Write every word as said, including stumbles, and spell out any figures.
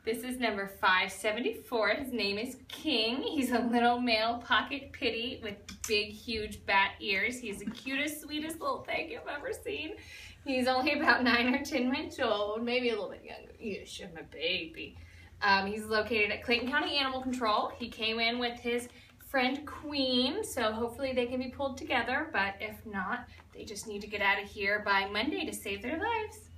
This is number five seventy-four. His name is King. He's a little male pocket pitty with big, huge bat ears. He's the cutest, sweetest little thing you've ever seen. He's only about nine or ten months old, maybe a little bit younger. Yes, I'm a baby. Um, he's located at Clayton County Animal Control. He came in with his friend Queen, so hopefully they can be pulled together, but if not, they just need to get out of here by Monday to save their lives.